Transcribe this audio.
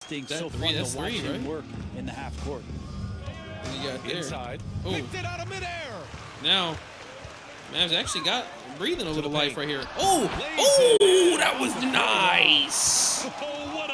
So fun to watch him work in the half court. And you got there. Inside. Oh. Picked it out of midair. Now, Mavs actually got breathing a little life right here. Oh, oh, that was nice. Oh, what a